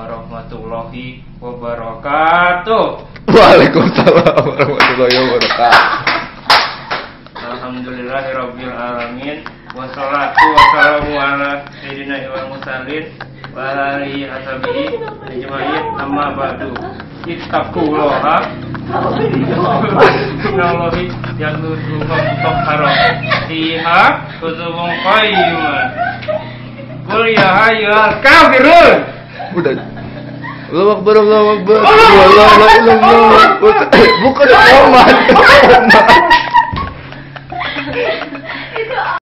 warahmatullahi wabarakatuh. Waalaikumsalam warahmatullahi wabarakatuh. Alhamdulillahirabbil alamin. Wassalatu wassalamu ala sayyidina wal mursalin wa ala alihi ashabihi ajmain, amma ba'du. Ittaqullaha innallahi yaghfiru mutahhara fiha kutubun qayyimah. Qul ya ayyuhal kafirun. Udah. Allahu Akbar, Allahu Akbar. Allahu Akbar. Bukan Muhammad. Itu